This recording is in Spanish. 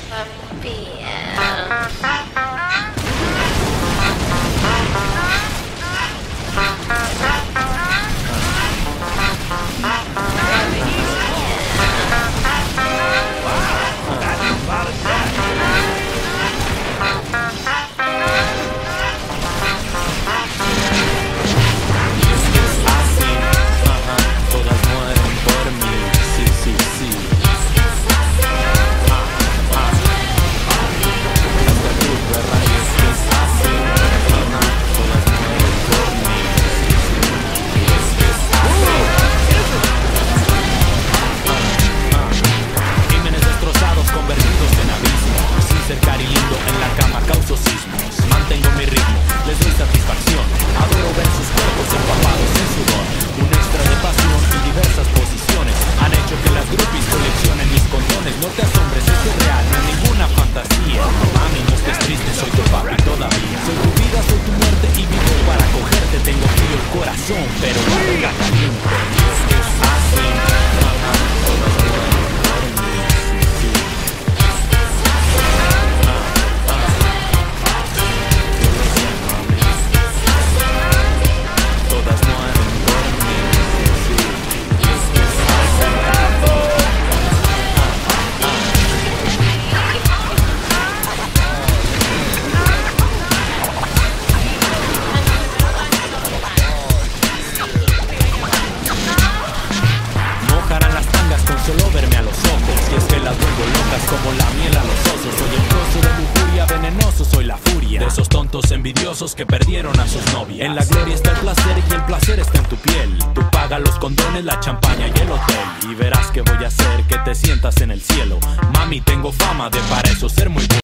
Mantengo mi ritmo, les doy satisfacción. Adoro ver sus cuerpos empapados en sudor. Un extra de pasión y diversas posiciones han hecho que las groupies coleccionen mis condones. No te asombres, esto es real, no es ninguna fantasía. Mami, no estés triste, soy tu papi todavía. Soy tu vida, soy tu muerte y vivo para cogerte. Tengo frío el corazón, pero la verga caliente. Es así. Solo verme a los ojos, y es que las vuelvo locas como la miel a los osos. Soy el trozo de lujuria, venenoso, soy la furia de esos tontos envidiosos que perdieron a sus novias. En la gloria está el placer y el placer está en tu piel. Tú pagas los condones, la champaña y el hotel, y verás que voy a hacer que te sientas en el cielo. Mami, tengo fama de para eso ser muy bueno.